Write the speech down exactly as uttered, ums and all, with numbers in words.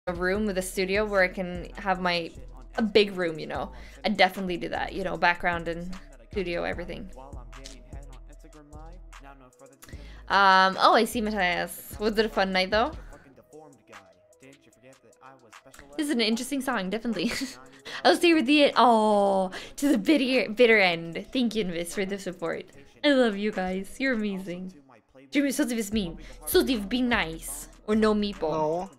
a room with a studio where I can have my a big room, you know, I'd definitely do that, you know, background and studio, everything. Um, oh, I see Matthias. Was it a fun night though? This is an interesting song, definitely. I'll stay with the oh to the bitter bitter end. Thank you, Invis, for the support. I love you guys. You're amazing. Jimmy, so this mean. So be nice or no meatball. No.